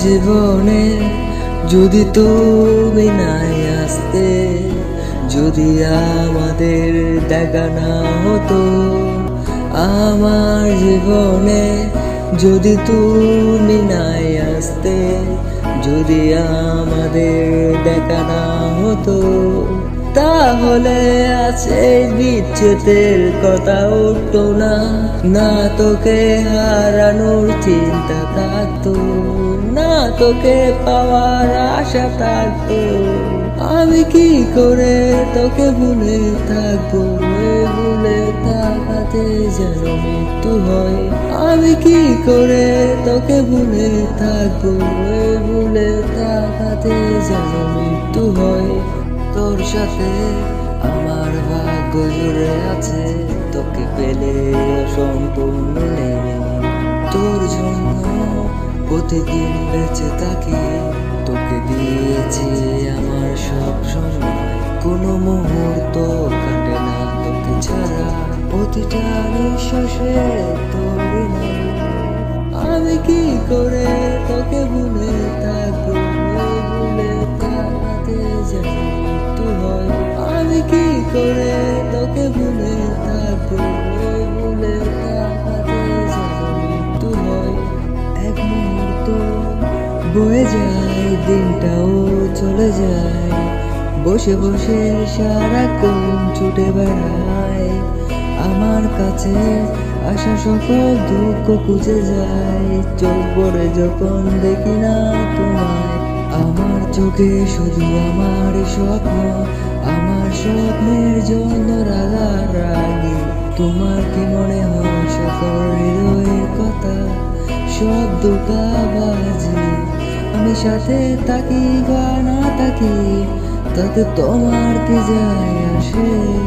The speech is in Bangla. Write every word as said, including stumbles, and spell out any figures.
জীবনে যদি তুমি নাই আসতে, যদি আমাদের দেখা না হতো, আমার জীবনে যদি তুমি নাই আসতে, যদি আমাদের দেখা না হতো, তাহলে আছে বিচ্ছেদের কথা উঠতো না, না তোকে হারানোর চিন্তা থাকতো, না তোকে পাওয়ার আশা থাকতো। আমি কি করে তোকে ভুলে থাকবো, ভুলে থাকাতে যেন মৃত্যু হয়। আমি কি করে তোকে ভুলে থাকবো, ভুলে থাকাতে যেন মৃত্যু হয়। তোর সাথে আমার ভাগ্য জুড়ে আছে, তোকে পেলে সম্পূর্ণ নেই। তোর জন্য প্রতিদিন বেঁচে থাকি, তোকে দিয়েছি আমার সব সময়। কোনো মুহূর্ত কাটে না তোকে ছাড়া, প্রতিটা নিঃশ্বাসে তোর নাম। আমি কি করে তোকে ভুলে থাকবো, ভুলে থাকাতে যেন মৃত্যু হয়। আমি কি করে তোকে ভুলে থাকবো, ভুলে থাকাতে যেন মৃত্যু হয়। এক মুহূর্ত বয়ে যায়, দিনটাও চলে যায়, বসে বসে সারাক্ষণ ছুটে বেড়ায়। আমার কাছে আসা সকল দুঃখ খুঁজে যায়, চোখ ভরে যখন দেখি না তোমায়। আমার চোখে শুধু আমার স্বপ্ন, আমার স্বপ্নের জন্য রাগারাগি। তোমার কি মনে হয় সকল হৃদয়ের কথা, সব ধোঁকাবাজি। আমি সাথে থাকি বা না থাকি, তাতে তোমার কি যায় আসে?